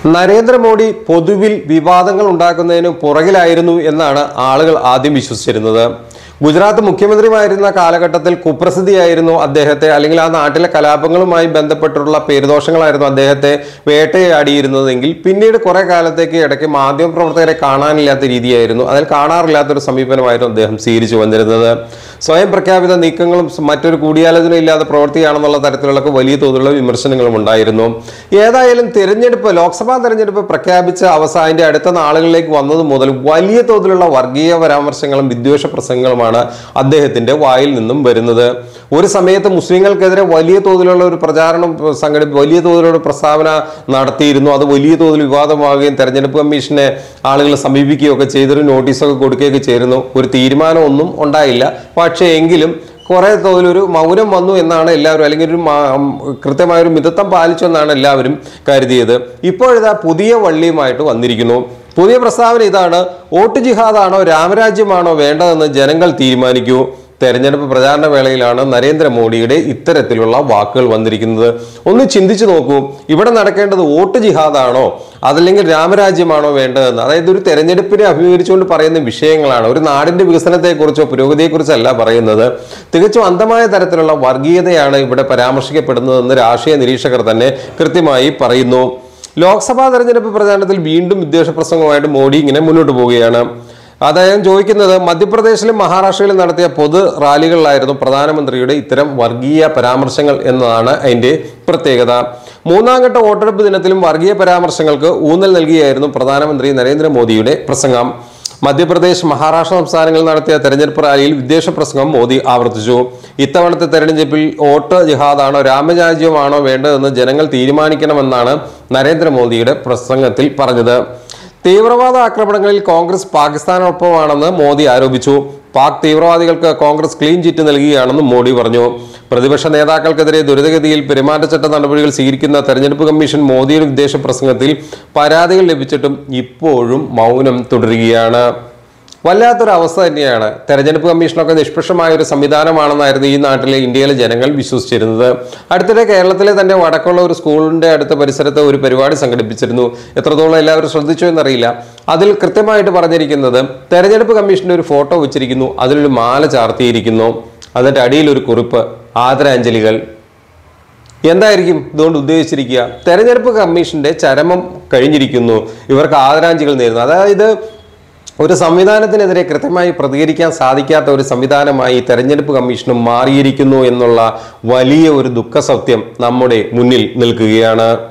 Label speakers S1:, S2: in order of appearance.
S1: നരേന്ദ്രമോദി പൊതുവിൽ വിവാദങ്ങൾ ഉണ്ടാക്കുന്നതിന് പുറകിലായിരുന്നു എന്നാണ് ആളുകൾ ആദ്യം വിശ്വസിച്ചിരുന്നത്. ഗുജറാത്ത് മുഖ്യമന്ത്രിയായിരുന്ന കാലഘട്ടത്തിൽ കുപ്രസിദ്ധിയായിരുന്നു അദ്ദേഹത്തെ, അല്ലെങ്കിൽ ആ നാട്ടിലെ കലാപങ്ങളുമായി ബന്ധപ്പെട്ടുള്ള പേരുദോഷങ്ങളായിരുന്നു അദ്ദേഹത്തെ വേട്ടയാടിയിരുന്നതെങ്കിൽ പിന്നീട് കുറെ കാലത്തേക്ക് ഇടയ്ക്ക് മാധ്യമപ്രവർത്തകരെ കാണാനില്ലാത്ത രീതിയായിരുന്നു, അതിൽ കാണാറില്ലാത്തൊരു സമീപനമായിരുന്നു അദ്ദേഹം സ്വീകരിച്ചു വന്നിരുന്നത്. സ്വയം പ്രഖ്യാപിത നീക്കങ്ങളും മറ്റൊരു കൂടിയാലോചന ഇല്ലാത്ത പ്രവൃത്തിയാണെന്നുള്ള തരത്തിലുള്ള വലിയ തോതിലുള്ള വിമർശനങ്ങളും ഉണ്ടായിരുന്നു. ഏതായാലും ലോക്സഭാ തെരഞ്ഞെടുപ്പ് പ്രഖ്യാപിച്ച അതിന്റെ അടുത്ത നാളുകളിലേക്ക് വന്നത് മുതൽ വലിയ തോതിലുള്ള വർഗീയ പരാമർശങ്ങളും വിദ്വേഷ പ്രസംഗങ്ങളുമാണ് അദ്ദേഹത്തിന്റെ വായിൽ നിന്നും വരുന്നത്. ഒരു സമയത്ത് മുസ്ലിങ്ങൾക്കെതിരെ വലിയ തോതിലുള്ള ഒരു പ്രചാരണം വലിയ തോതിലുള്ള പ്രസ്താവന നടത്തിയിരുന്നു. അത് വലിയ തോതിൽ വിവാദമാവുകയും തെരഞ്ഞെടുപ്പ് കമ്മീഷനെ ആളുകൾ സമീപിക്കുകയൊക്കെ ചെയ്തൊരു നോട്ടീസൊക്കെ കൊടുക്കുകയൊക്കെ ചെയ്തിരുന്നു. ഒരു തീരുമാനമൊന്നും ഉണ്ടായില്ല. പക്ഷേ എങ്കിലും കുറെ തോതിലൊരു മൗനം വന്നു എന്നാണ് എല്ലാവരും, അല്ലെങ്കിൽ ഒരു കൃത്യമായൊരു മിതത്വം പാലിച്ചു എന്നാണ് എല്ലാവരും കരുതിയത്. ഇപ്പോഴിതാ പുതിയ വള്ളിയുമായിട്ട് വന്നിരിക്കുന്നു. പുതിയ പ്രസ്താവന ഇതാണ്: വോട്ട് ജിഹാദാണോ രാമരാജ്യമാണോ വേണ്ടതെന്ന് ജനങ്ങൾ തീരുമാനിക്കൂ. തെരഞ്ഞെടുപ്പ് പ്രചാരണ വേളയിലാണ് നരേന്ദ്രമോദിയുടെ ഇത്തരത്തിലുള്ള വാക്കുകൾ വന്നിരിക്കുന്നത്. ഒന്ന് ചിന്തിച്ചു നോക്കൂ, ഇവിടെ നടക്കേണ്ടത് വോട്ട് ജിഹാദാണോ അതല്ലെങ്കിൽ രാമരാജ്യമാണോ വേണ്ടതെന്ന്. അതായത് ഒരു തെരഞ്ഞെടുപ്പിനെ അഭിമുഖീകരിച്ചുകൊണ്ട് പറയുന്ന വിഷയങ്ങളാണ്. ഒരു നാടിന്റെ വികസനത്തെക്കുറിച്ചോ പുരോഗതിയെക്കുറിച്ചല്ല പറയുന്നത്. തികച്ചും അന്ധമായ തരത്തിലുള്ള വർഗീയതയാണ് ഇവിടെ പരാമർശിക്കപ്പെടുന്നതെന്ന് രാഷ്ട്രീയ നിരീക്ഷകർ തന്നെ കൃത്യമായി പറയുന്നു. ലോക്സഭാ തെരഞ്ഞെടുപ്പ് പ്രചാരണത്തിൽ വീണ്ടും വിദ്വേഷ പ്രസംഗമായിട്ട് മോഡി ഇങ്ങനെ മുന്നോട്ട് പോവുകയാണ്. അദ്ദേഹം ചോദിക്കുന്നത്, മധ്യപ്രദേശിലും മഹാരാഷ്ട്രയിലും നടത്തിയ പൊതു റാലികളിലായിരുന്നു പ്രധാനമന്ത്രിയുടെ ഇത്തരം വർഗീയ പരാമർശങ്ങൾ എന്നതാണ് അതിന്റെ പ്രത്യേകത. മൂന്നാം ഘട്ട വോട്ടെടുപ്പ് ദിനത്തിലും വർഗീയ പരാമർശങ്ങൾക്ക് ഊന്നൽ നൽകിയായിരുന്നു പ്രധാനമന്ത്രി നരേന്ദ്രമോദിയുടെ പ്രസംഗം. മധ്യപ്രദേശ്, മഹാരാഷ്ട്ര സംസ്ഥാനങ്ങളിൽ നടത്തിയ തെരഞ്ഞെടുപ്പ് റാലിയിൽ വിദ്വേഷ പ്രസംഗം മോദി ആവർത്തിച്ചു. ഇത്തവണത്തെ തെരഞ്ഞെടുപ്പിൽ വോട്ട് ജിഹാദാണോ രാമരാജ്യമാണോ വേണ്ടതെന്ന് ജനങ്ങൾ തീരുമാനിക്കണമെന്നാണ് നരേന്ദ്രമോദിയുടെ പ്രസംഗത്തിൽ പറഞ്ഞത്. തീവ്രവാദ ആക്രമണങ്ങളിൽ കോൺഗ്രസ് പാകിസ്ഥാനൊപ്പമാണെന്ന് മോദി ആരോപിച്ചു. പാക് തീവ്രവാദികൾക്ക് കോൺഗ്രസ് ക്ലീൻ ചിറ്റ് നൽകുകയാണെന്നും മോഡി പറഞ്ഞു. പ്രതിപക്ഷ നേതാക്കൾക്കെതിരെ ദ്രുതഗതിയിൽ പെരുമാറ്റച്ചട്ട നടപടികൾ സ്വീകരിക്കുന്ന തെരഞ്ഞെടുപ്പ് കമ്മീഷൻ മോദിയുടെ വിദ്വേഷ പ്രസംഗത്തിൽ പരാതികൾ ലഭിച്ചിട്ടും ഇപ്പോഴും മൗനം തുടരുകയാണ്. വല്ലാത്തൊരു അവസ്ഥ തന്നെയാണ്. തെരഞ്ഞെടുപ്പ് കമ്മീഷനൊക്കെ നിഷ്പക്ഷമായ ഒരു സംവിധാനമാണെന്നായിരുന്നു ഈ നാട്ടിലെ ഇന്ത്യയിലെ ജനങ്ങൾ വിശ്വസിച്ചിരുന്നത്. അടുത്തിടെ കേരളത്തിലെ തന്നെ വടക്കുള്ള ഒരു സ്കൂളിന്റെ അടുത്ത പരിസരത്ത് ഒരു പരിപാടി സംഘടിപ്പിച്ചിരുന്നു. എത്രത്തോളം എല്ലാവരും ശ്രദ്ധിച്ചു എന്നറിയില്ല. അതിൽ കൃത്യമായിട്ട് പറഞ്ഞിരിക്കുന്നത്, തെരഞ്ഞെടുപ്പ് കമ്മീഷന്റെ ഒരു ഫോട്ടോ വെച്ചിരിക്കുന്നു, അതിലൊരു മാല ചാർത്തിയിരിക്കുന്നു, അതിന്റെ അടിയിൽ ഒരു കുറിപ്പ്, ആദരാഞ്ജലികൾ. എന്തായിരിക്കും ഇതുകൊണ്ട് ഉദ്ദേശിച്ചിരിക്കുക? തെരഞ്ഞെടുപ്പ് കമ്മീഷന്റെ ചരമം കഴിഞ്ഞിരിക്കുന്നു, ഇവർക്ക് ആദരാഞ്ജലികൾ നേരുന്നു. അതായത് ഒരു സംവിധാനത്തിനെതിരെ കൃത്യമായി പ്രതികരിക്കാൻ സാധിക്കാത്ത ഒരു സംവിധാനമായി തെരഞ്ഞെടുപ്പ് കമ്മീഷനും മാറിയിരിക്കുന്നു എന്നുള്ള വലിയ ഒരു ദുഃഖസത്യം നമ്മുടെ മുന്നിൽ നിൽക്കുകയാണ്.